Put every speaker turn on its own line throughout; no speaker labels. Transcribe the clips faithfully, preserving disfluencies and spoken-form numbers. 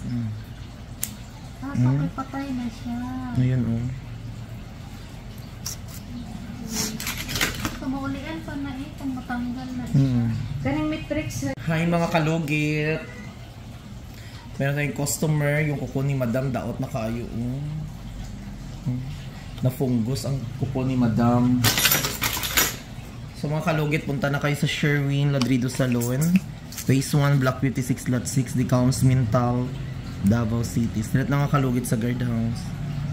Mm-mm.
Ah, mm. Patay na siya.
Ayan o. Oh.
Kamaulian pa na eh, kung matanggal na siya.
Mm.
Kaning matrix.
Hi mga kalugit. Meron tayong customer, yung kuko ni Madam daot na kaayo. Mm. Mm. Na-fungus ang kuko ni Madam. So mga kalugit, punta na kayo sa Sherwin Ladrido Salon. Phase one, Block fifty-six, Lot six, Decaums, Mintal, Davao City. Straight na nga kalugit sa guard house.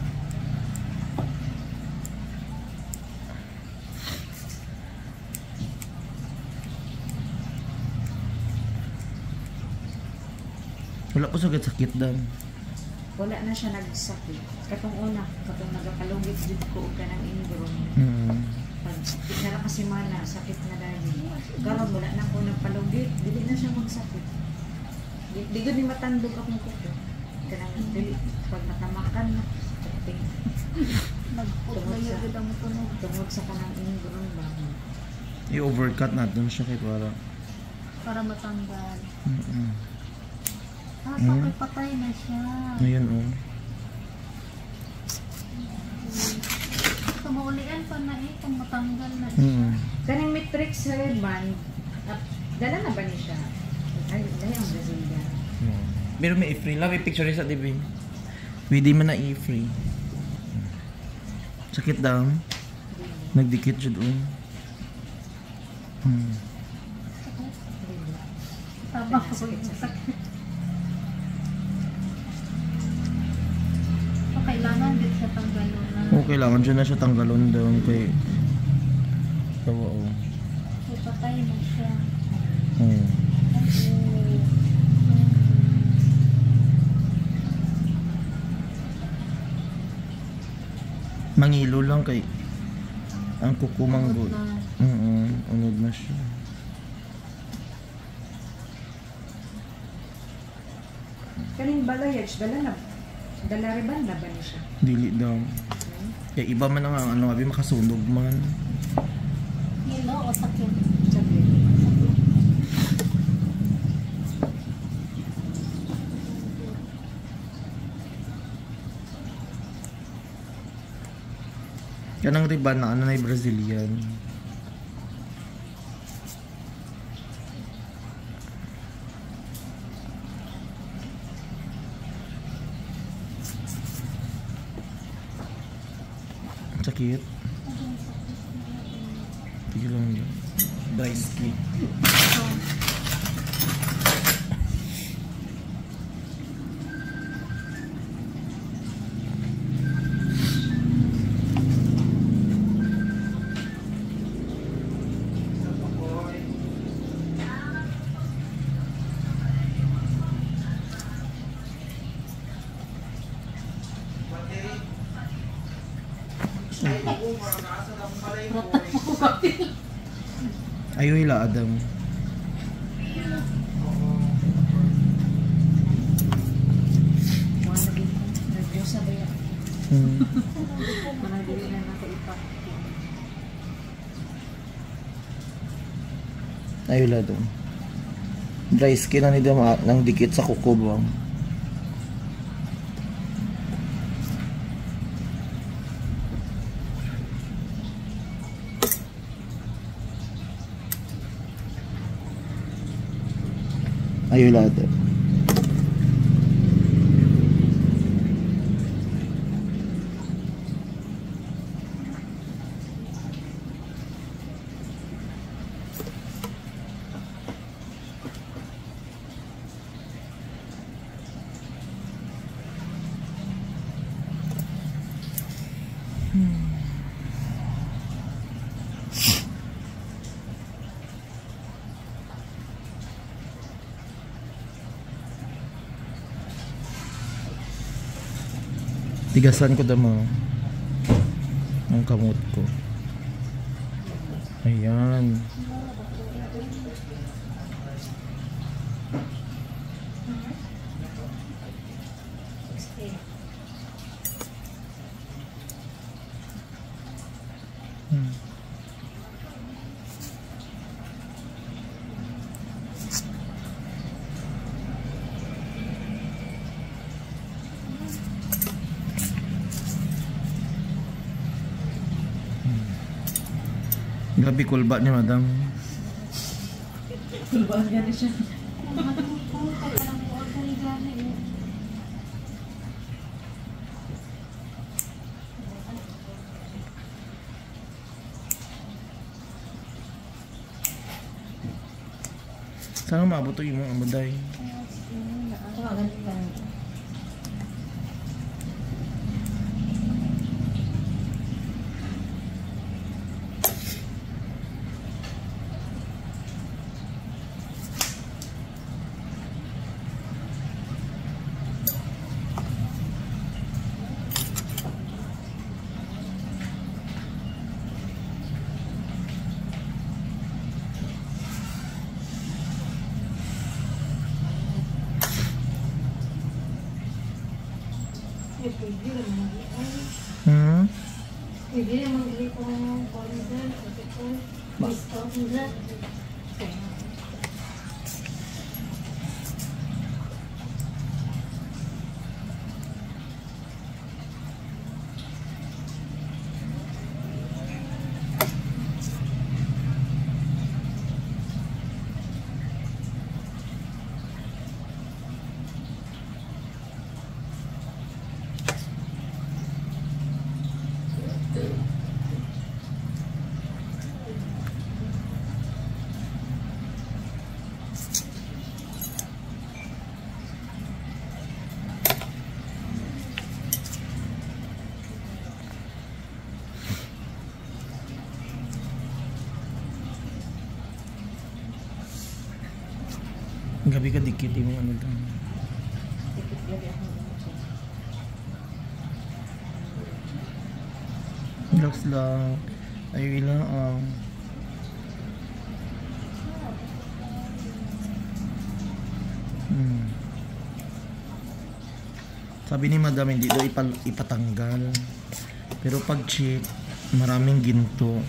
Wala po sakit-sakit dan.
Wala na siya nagsakit. Katong una, katong nagapalugit dito ko ka ng ingrown.
Hmm.
Pag ikara kasi mana, sakit na dahil. Karon wala na ko nagpalugit, dili na siya magsakit. Di, di gud ni matandog akong kuko. Kanang dili pag matamakan na ting. Nagputlayo gud ang tunog tungod sa kanang ingrown ba.
I-overcut na dun siya kay para
para matanggal.
Mm-mm.
Ah, mm. Patay na siya.
Ayan o. Oh.
Kamaulian pa na eh, kung matanggal na siya.
Mm.
Kaning matrix band, uh, dala na ba niya siya? Ay, dahil ang Brazilian.
Yeah. Pero may i-free. Love yung picture sa T V. Pwede man na i-free. Sakit daw. Nagdikit siya doon. Hmm.
Tama ko yung sakit. Kailangan din siya tanggalon na.
Oo, kailangan siya na siya tanggalon daw kay tawa o. Oh.
So, patay na siya.
Hmm.
Okay.
Mangilo lang kay ang kukumanggo. Mm-mm, unod na siya.
Kaning balayage, dala na. Dala riban na ba niya siya?
Dili daw.
Okay.
Kaya iba man ang ano, abi makasunog man.
Hilo o sakit? Sakit.
Kanang riban na ano na Brazilian. Sakit. Tigil lang yun. Dry skin. Ayaw hila Adam. Hmm. Ayaw hila Adam. Dry skin na nito nang dikit sa kuko ba. Ayaw lahat eh. Hmm. Tigasan ko damo ang kamot ko. Ayan. Hmm. Grabe kulba niya, madam.
Kulbaan gani siya.
Sana maabot to yung mga amuday. Hmm?
Pwede naman gili kong corridor, discount nila.
Gabi ka dikit yung ano lang. Relax lang. Ayaw ilang ang hmm. Sabi ni madam hindi daw ipal ipatanggal. Pero pag check, maraming ginto.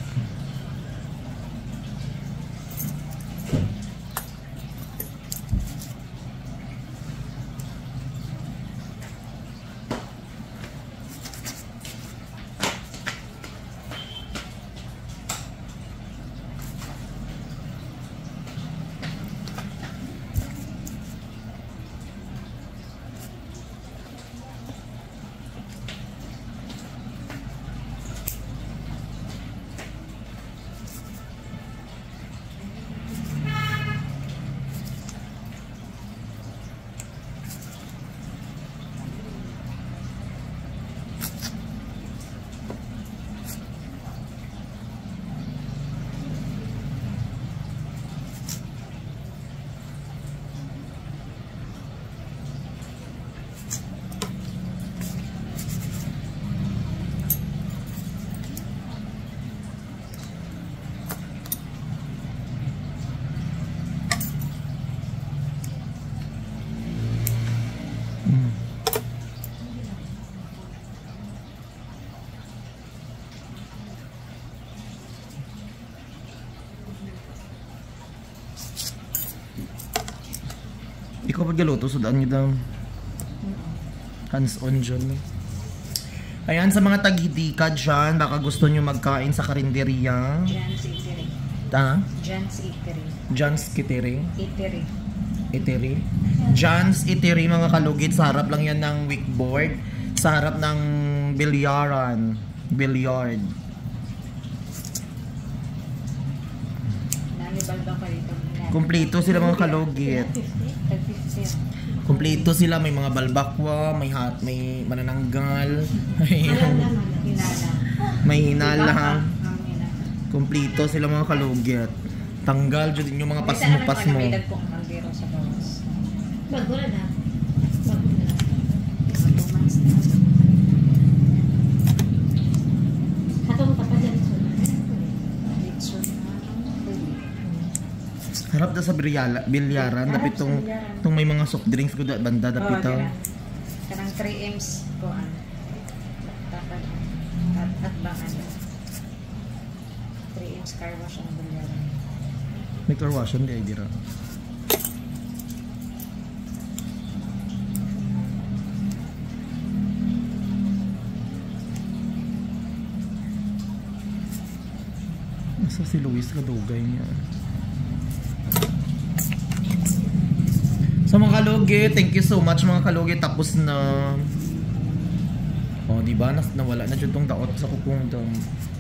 Ikaw pag galuto, sudaan nyo daw. Hands on dyan. Ayan, sa mga taghitika dyan, baka gusto nyo magkain sa karinderya.
Jan's Eatery.
Ha?
Jan's Eatery.
Jan's Eatery.
Eatery.
Eatery. Jan's Eatery, mga kalugit. Sa harap lang yan ng wakeboard. Sa harap ng bilyaran. Billiard.
Nalibal ba kayo ito?
Kumpleto sila mga kalugit. Kumpleto sila, may mga balbakwa, may hat, may manananggal, may
Hinala.
may hinala.
Ang hinala.
Kumpleto sila mga kalugit. Tanggal jud yung mga pasmo-pasmo.
May dagpong kaldero sa bawas.
Bago na na. Bago na na.
Two months na.
Hatong pa pa dyan.
Litso na.
Harap da sa bilyala, bilyaran, dapit tong tong may mga soft drinks ko da banda dapit to.
Kanang three M's ko an. Dapat at at bangan. three M's car wash ang bilyaran.
May car wash di ay dira. Nasa si Luis kadugay niya. Sa mga kalugi, thank you so much mga kalugi. Tapos na. Oh, di ba? Nas nawala na jud tong daot sa kupong dong.